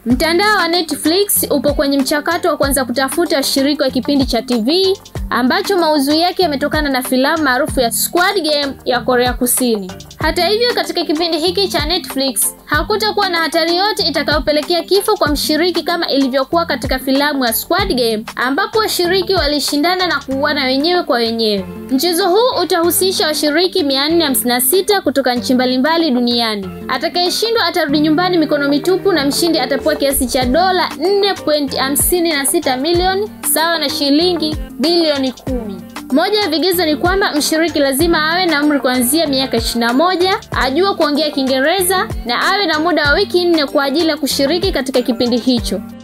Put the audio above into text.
Mtandao wa Netflix upo kwenye mchakato wa kuanza kutafuta washiriki wa kipindi cha TV ambacho maudhui yake yametokana na filamu maarufu ya Squid Game ya Korea Kusini. Hata hivyo, katika kipindi hiki cha Netflix hakutakuwa na hatari yote itakayopelekea kifo kwa mshiriki kama ilivyokuwa katika filamu ya Squid Game ambapo washiriki walishindana na kuuana wenyewe kwa wenyewe. Mchezo huu utahusisha washiriki 456 kutoka nchi mbalimbali duniani. Atakayeshindwa atarudi nyumbani mikono mitupu na mshindi atapewa kiasi cha dola 4.56 milioni sawa na shilingi bilioni 10. Moja ya vigezo ni kwamba mshiriki lazima awe na umri kuanzia miaka 21, ajue kuongea Kiingereza na awe na muda wa wiki 4 kwa ajili ya kushiriki katika kipindi hicho.